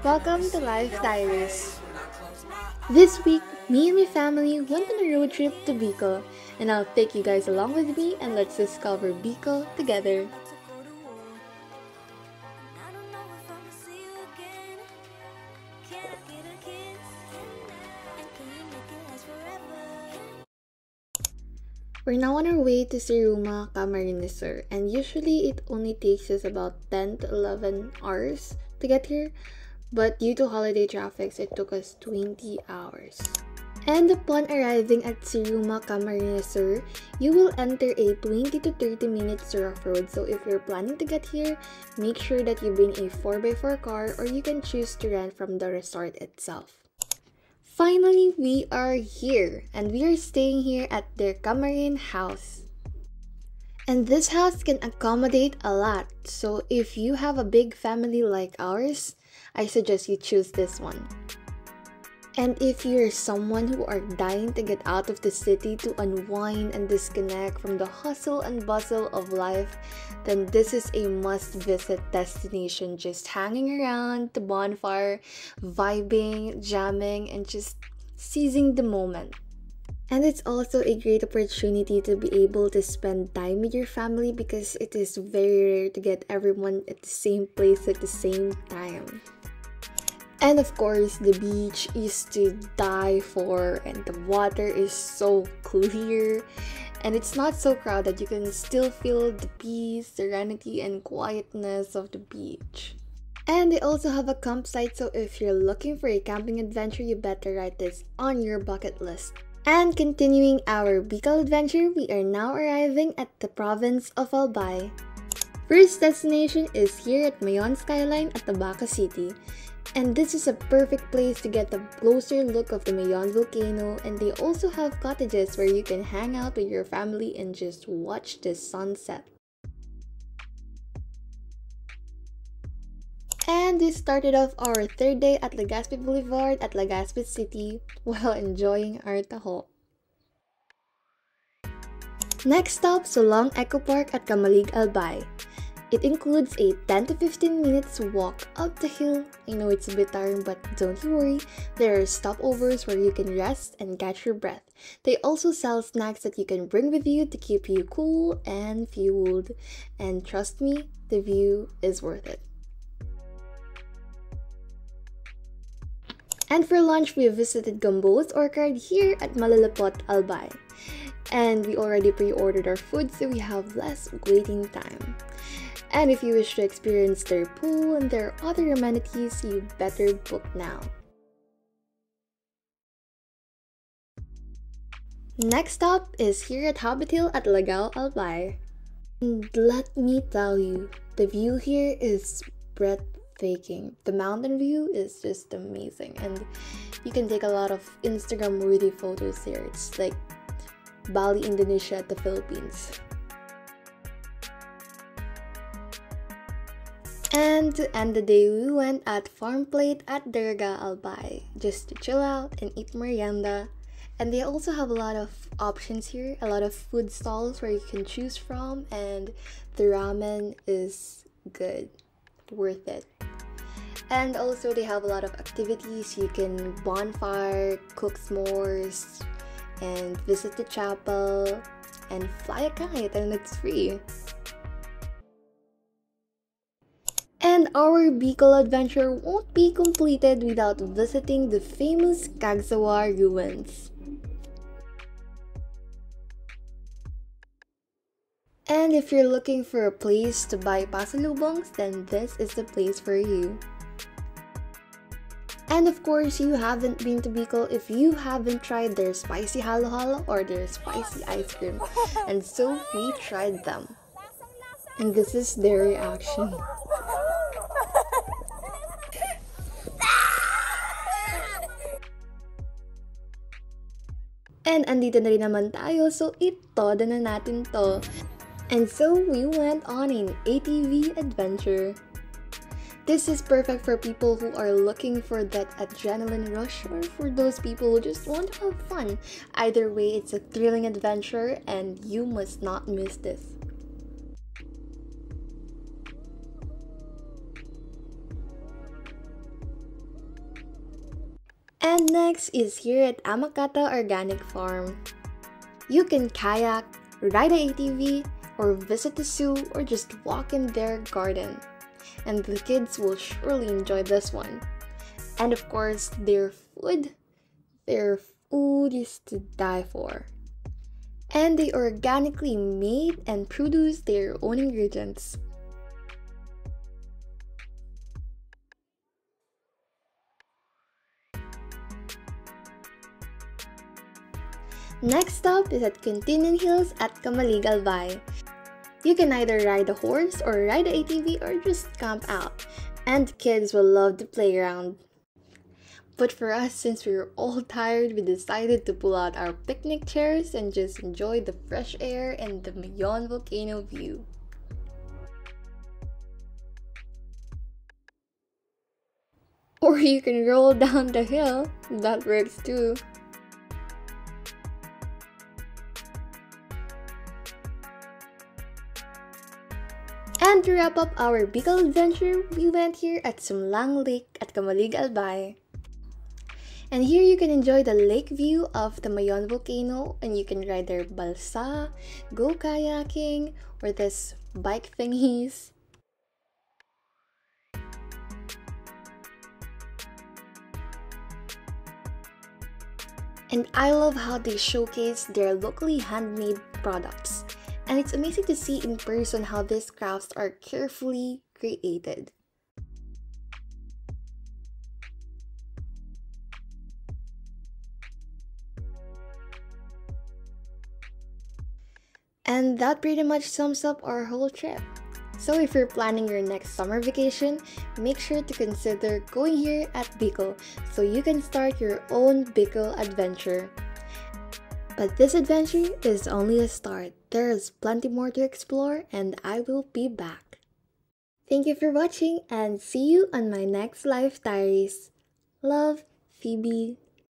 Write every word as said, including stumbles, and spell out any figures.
Welcome to Life Diaries. This week, me and my family went on a road trip to Bicol, and I'll take you guys along with me and let's discover Bicol together. We're now on our way to Siruma, Camarines Sur, and usually it only takes us about ten to eleven hours to get here, but due to holiday traffic, it took us twenty hours. And upon arriving at Siruma, Camarines Sur, you will enter a twenty to thirty minutes rough road. So if you're planning to get here, make sure that you bring a four by four car or you can choose to rent from the resort itself. Finally, we are here, and we are staying here at their Camarin house. And this house can accommodate a lot, so if you have a big family like ours, I suggest you choose this one. And if you're someone who are dying to get out of the city to unwind and disconnect from the hustle and bustle of life, then this is a must-visit destination. Just hanging around the bonfire, vibing, jamming, and just seizing the moment. And it's also a great opportunity to be able to spend time with your family because it is very rare to get everyone at the same place at the same time. And of course, the beach is to die for, and the water is so clear, and it's not so crowded. You can still feel the peace, serenity, and quietness of the beach. And they also have a campsite, so if you're looking for a camping adventure, you better write this on your bucket list. And continuing our Bicol adventure, we are now arriving at the province of Albay. First destination is here at Mayon skyline at Tabaco City. And this is a perfect place to get a closer look of the Mayon volcano, and they also have cottages where you can hang out with your family and just watch the sunset. And we started off our third day at Legazpi Boulevard at Legazpi City while enjoying our taho. Next stop, Solong Eco Park at Camalig, Albay. It includes a ten to fifteen minutes walk up the hill. I know it's a bit tiring, but don't you worry. There are stopovers where you can rest and catch your breath. They also sell snacks that you can bring with you to keep you cool and fueled. And trust me, the view is worth it. And for lunch, we visited Gamboa's Orchard here at Malalapot, Albay. And we already pre-ordered our food, so we have less waiting time. And if you wish to experience their pool and their other amenities, you better book now. Next stop is here at Hobbit Hill at Lagao, Albay. And let me tell you, the view here is breathtaking. The mountain view is just amazing, and you can take a lot of Instagram-worthy photos here. It's like Bali, Indonesia at the Philippines. And to end the day, we went at Farm Plate at Derga, Albay, just to chill out and eat merienda. And they also have a lot of options here, a lot of food stalls where you can choose from, and the ramen is good, worth it. And also they have a lot of activities. You can bonfire, cook s'mores, and visit the chapel, and fly a kite, and it's free. And our Bicol adventure won't be completed without visiting the famous Cagsawa ruins. And if you're looking for a place to buy pasalubongs, then this is the place for you. And of course, you haven't been to Bicol if you haven't tried their spicy halo-halo or their spicy ice cream. And so we tried them. And this is their reaction. And andito na rin naman tayo, so ito na natin to. And so we went on an A T V adventure. This is perfect for people who are looking for that adrenaline rush, or for those people who just want to have fun. Either way, it's a thrilling adventure and you must not miss this. And next is here at Amakata Organic Farm. You can kayak, ride a ATV, or visit the zoo, or just walk in their garden. And the kids will surely enjoy this one. And of course, their food. Their food is to die for. And they organically made and produce their own ingredients. Next stop is at Quintinan Hills at Camalig Albay. You can either ride a horse or ride a ATV or just camp out, and kids will love the playground. But for us, since we were all tired, we decided to pull out our picnic chairs and just enjoy the fresh air and the Mayon volcano view. Or you can roll down the hill, that works too. And to wrap up our Bicol adventure, we went here at Sumlang Lake at Camalig Albay. And here you can enjoy the lake view of the Mayon volcano, and you can ride their balsa, go kayaking, or this bike thingies. And I love how they showcase their locally handmade products. And it's amazing to see in person how these crafts are carefully created. And that pretty much sums up our whole trip. So if you're planning your next summer vacation, make sure to consider going here at Bicol so you can start your own Bicol adventure. But this adventure is only a start. There is plenty more to explore, and I will be back. Thank you for watching, and see you on my next live diaries. Love, Phoebe.